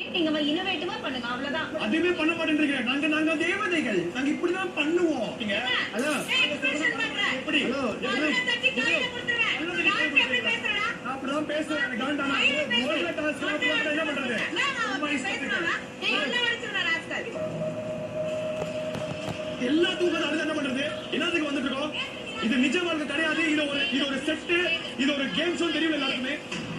நீங்க இனோவேட்டிவா பண்ணுங்க அவ்வளவுதான். அதுவே பண்ண மாட்டேன்றீங்க. நாங்க தேவதைகள். நாங்க இப்படி தான் பண்ணுவோம். நீங்க ஹலோ எக்ஸ்பிரஷன் பண்ற. எப்படி ஹலோ என்ன தட்டி கையில கொடுத்துறேன். யாருக்கு எப்படி பேசுறடா? நான் அப்படிதான் பேசுறேன். எனக்கு காண்டானா முதல்ல டாஸ்க் போட்டு என்ன பண்றது? பேசுறடா. நீ என்ன வச்சிருடா ராஸ்கல். எல்லாத்துக்கும் அது என்ன பண்றது? என்னத்துக்கு வந்துட்டு இருக்கோம்? இது நிஜ வாழ்க்கை கிடையாது. இது ஒரு செட். இது ஒரு கேம் ஷோ தெரியும் எல்லாருக்குமே.